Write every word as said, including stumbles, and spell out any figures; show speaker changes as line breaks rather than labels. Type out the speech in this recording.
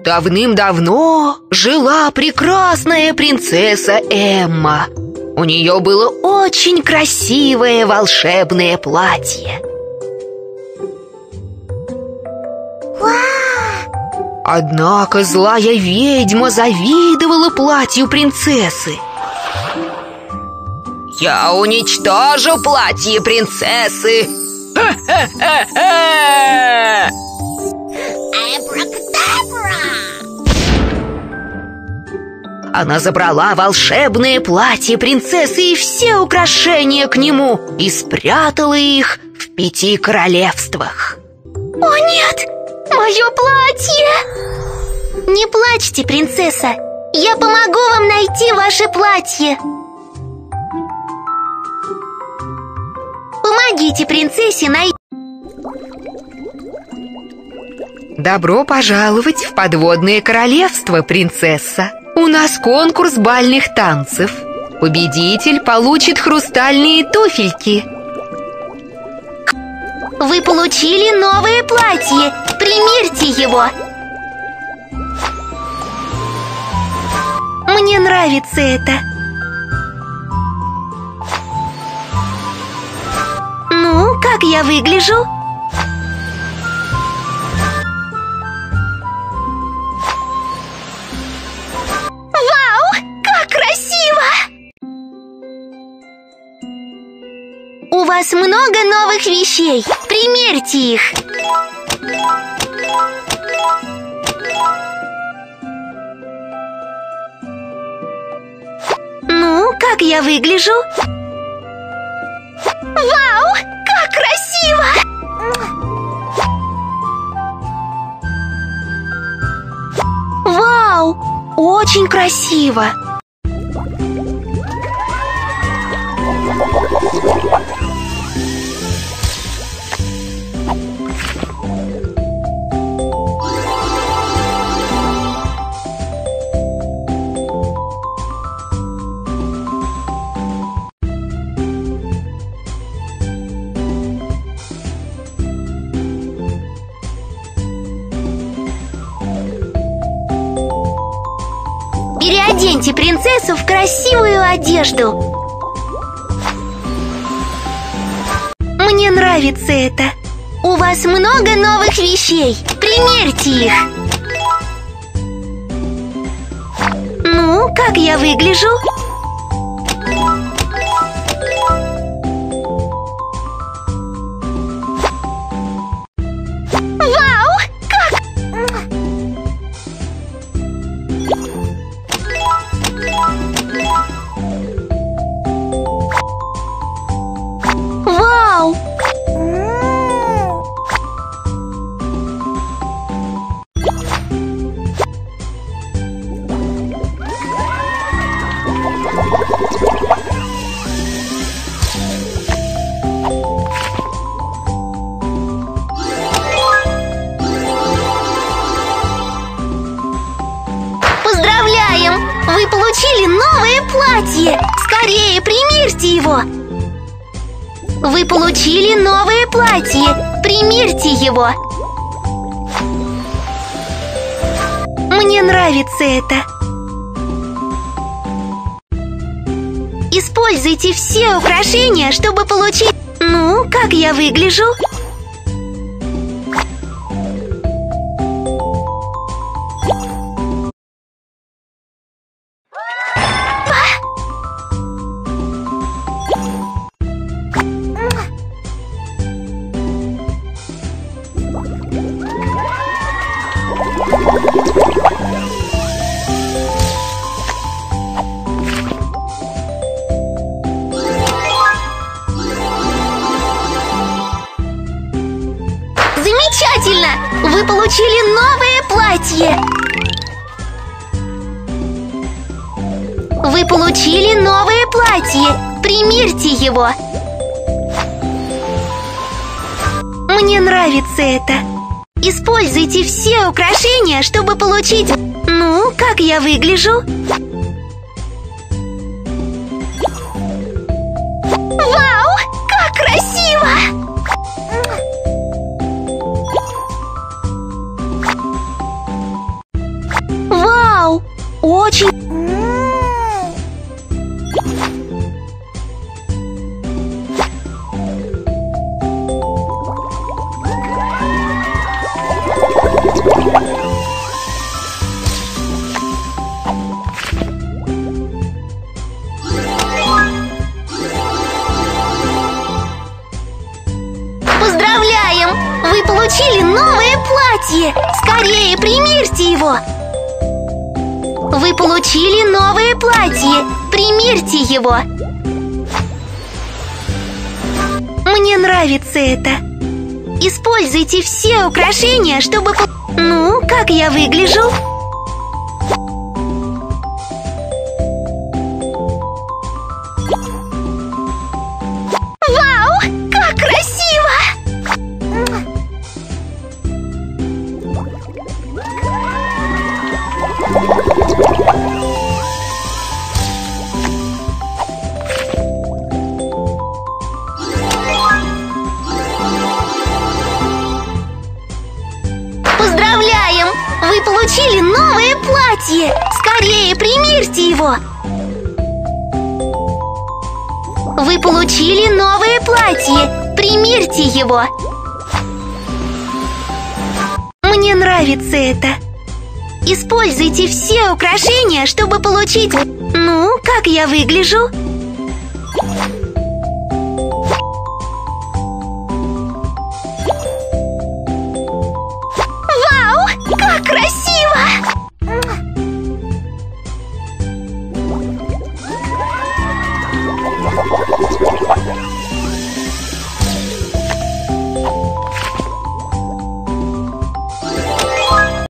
Давным-давно жила прекрасная принцесса Эмма. У нее было очень красивое волшебное платье. Однако злая ведьма завидовала платью принцессы. «Я уничтожу платье принцессы!» Она забрала волшебное платье принцессы и все украшения к нему и спрятала их в пяти королевствах.
О нет, мое платье! Не плачьте, принцесса, я помогу вам найти ваше платье. Помогите принцессе найти.
Добро пожаловать в подводное королевство, принцесса. У нас конкурс бальных танцев. Победитель получит хрустальные туфельки.
Вы получили новое платье. Примерьте его. Мне нравится это. Ну, как я выгляжу? У вас много новых вещей. Примерьте их. Ну, как я выгляжу? Вау, как красиво! Вау, очень красиво! Переоденьте принцессу в красивую одежду. Мне нравится это. У вас много новых вещей. Примерьте их. Ну, как я выгляжу? Вау, как... Вау! Поздравляем! Вы получили новое платье! Скорее примерьте его! Вы получили новое платье! Примерьте его! Мне нравится это! Используйте все украшения, чтобы получить... Ну, как я выгляжу? Замечательно! Вы получили новое платье! Вы получили новое платье! Примерьте его! Мне нравится это! Используйте все украшения, чтобы получить... Ну, как я выгляжу? Вау! Как красиво! Вы получили новое платье! Скорее примерьте его! Вы получили новое платье! Примерьте его! Мне нравится это! Используйте все украшения, чтобы... Ну, как я выгляжу? Вау! Как красиво! Поздравляем! Вы получили новое платье! Скорее примерьте его! Вы получили новое платье! Примерьте его! Мне нравится это! Используйте все украшения, чтобы получить... Ну, как я выгляжу?